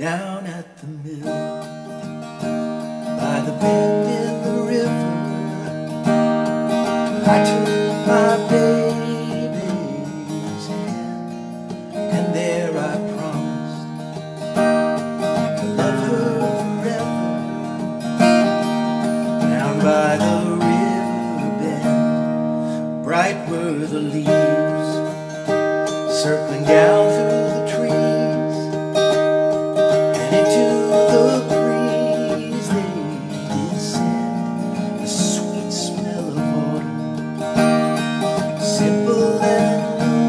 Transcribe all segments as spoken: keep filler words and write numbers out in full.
down at the mill, by the bend in the river. I took my baby's hand, and there I promised to love her forever. Down by the river bend, bright were the leaves, circling down through the trees, and into the breeze they descend, the sweet smell of autumn, simple and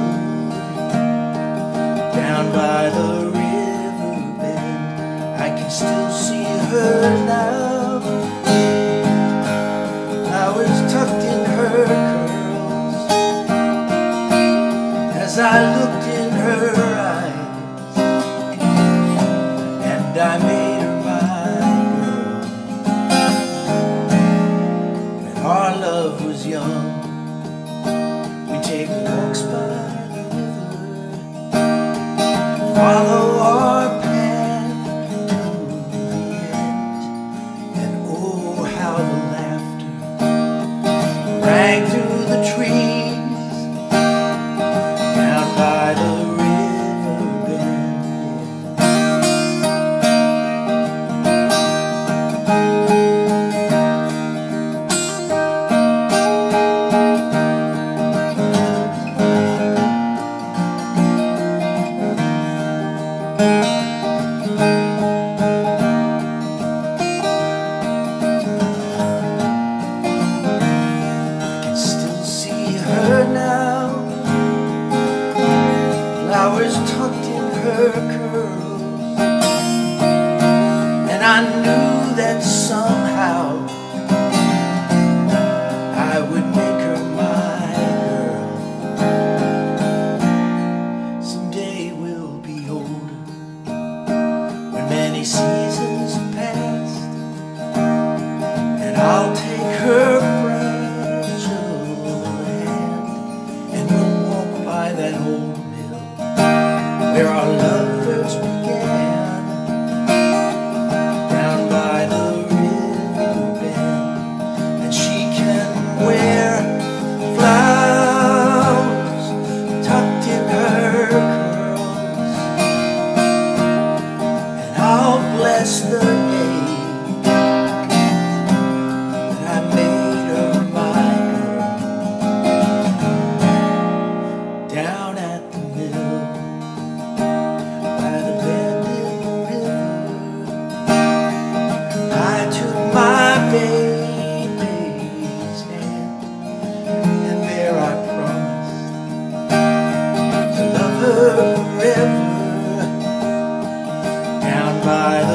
moody. Down by the river bend, I can still see her now, flowers tucked in her curls, as I looked in her eyes, and I made her my girl. When our love was young, we'd take walks by the river, follow our path to the end, and oh, how the laughter rang through the trees. By the river bend, I can still see her now, flowers tucked in her curls, and I knew that somehow I would make her my girl. Someday we'll be older, when many seasons have passed, and I'll take her fragile hand, and we'll walk by that old where our love first began, down by the river bend, and she can wear flowers tucked in her curls, and I'll bless the day that I made her my girl. Down at the mill, baby's hand, and there I promised to love her forever. Down by the